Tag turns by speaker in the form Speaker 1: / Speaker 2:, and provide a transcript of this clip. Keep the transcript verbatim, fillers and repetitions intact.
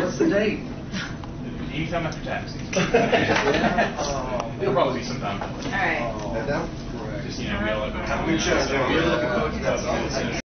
Speaker 1: What's the date?
Speaker 2: Anytime after tax season.
Speaker 1: Yeah. Oh,
Speaker 2: It'll probably be sometime.
Speaker 3: All right.
Speaker 1: Oh,
Speaker 4: That down?
Speaker 1: correct.
Speaker 2: Just, you know, we'll have a
Speaker 1: Good show, Joe. You're looking forward to that.
Speaker 2: Uh,